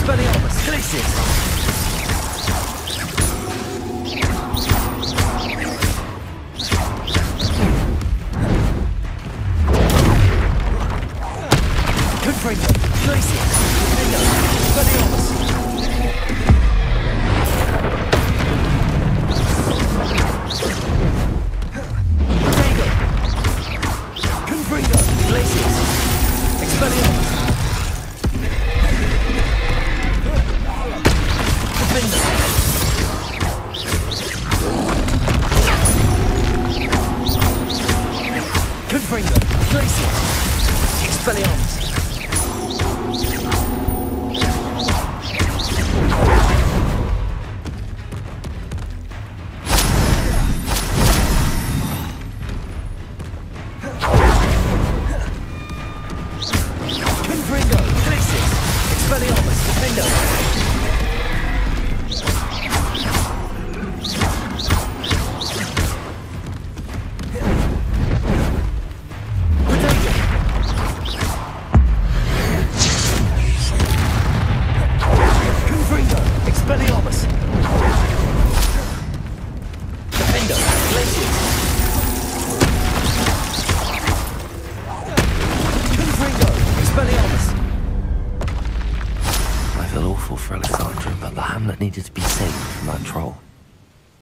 Expelliarmus, Glacius! Confringo, Glacius, Confringo, Expelliarmus! Potato! Confringo, Glacius, Expelliarmus! Confringo, Glacius, Expelliarmus! Confringo, Glacius, Expelliarmus, Defendo! Expelliarmus! Defender! Glacius! Confringo! Expelliarmus! I feel awful for Alexandra, but the hamlet needed to be saved from that troll.